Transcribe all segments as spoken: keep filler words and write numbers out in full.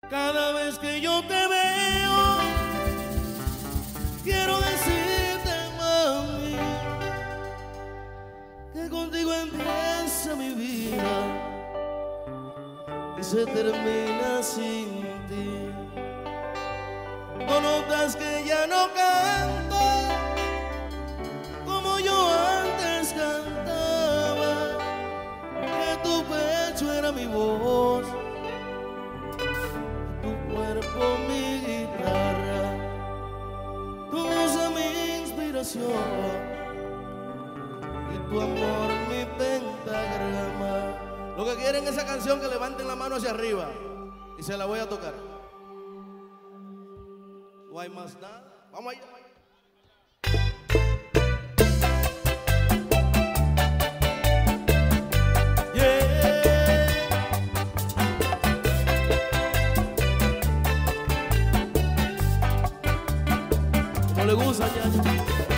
Cada vez que yo te veo, quiero decirte, mami, que contigo empieza mi vida y se termina sin ti. No notas que ya no canto como yo antes cantaba, que tu pecho era mi voz, mi guitarra, tu musa mi inspiración y tu amor mi pentagrama. Lo que quieren esa canción, que levanten la mano hacia arriba y se la voy a tocar. No hay más nada. Vamos allá. Le gusta ya.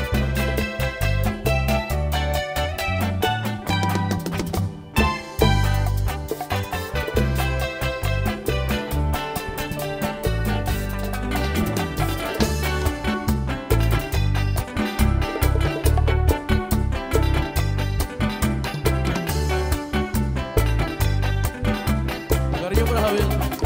Cariño para Javier.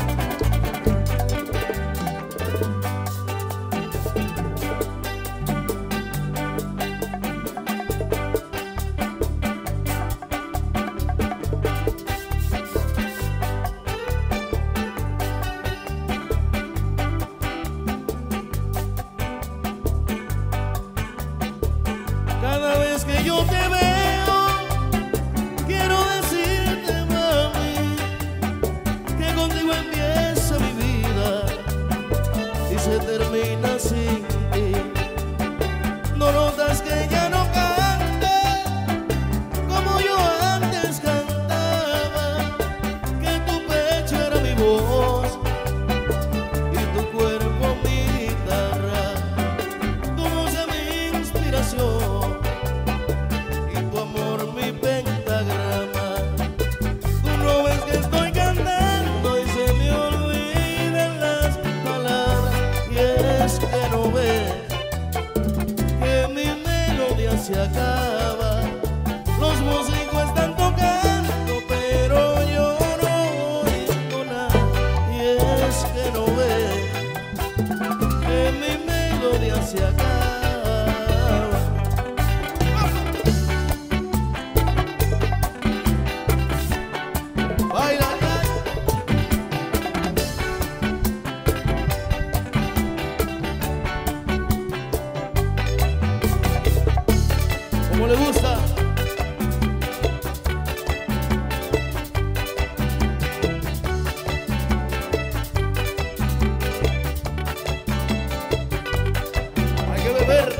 Cada vez que yo te veo, quiero decirte, mami, que contigo empieza mi vida y se termina sin ti. No notas que ya no canto como yo antes cantaba, que tu pecho era mi voz y tu cuerpo mi guitarra, tu musa mi inspiración, tu amor mi pentagrama. Tú no ves que estoy cantando y se me olvidan las palabras, y es que no ves que mi melodía se acaba. Los músicos están tocando pero yo no oigo nada, y es que no ves que mi melodía se acaba. Como le gusta. Hay que beber.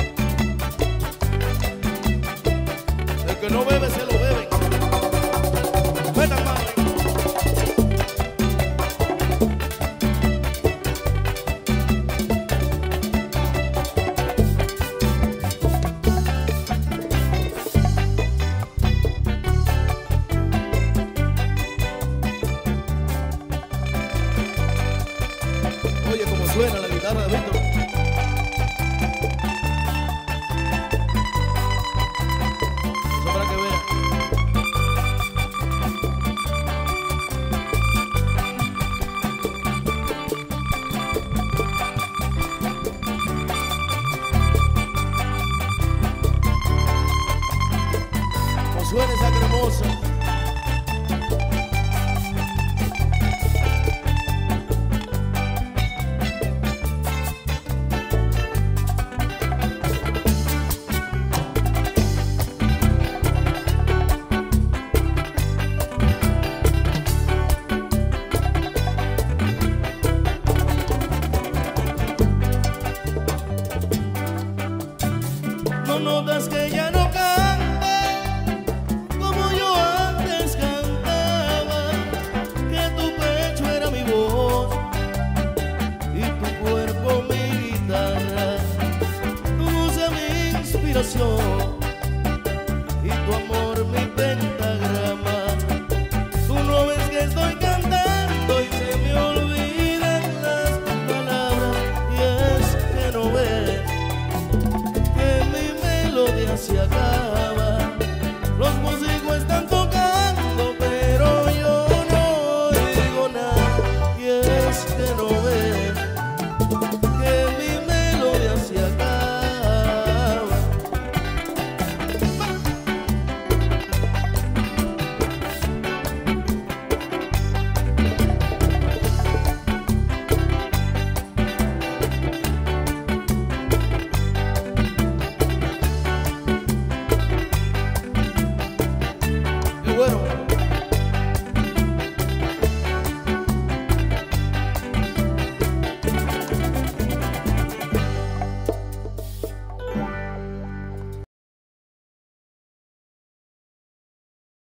El que no bebe se lo bebe. Metan mano. Oye, como suena la guitarra de Víctor. Eso para que vean. Como suena esa cremosa. No notas que ya no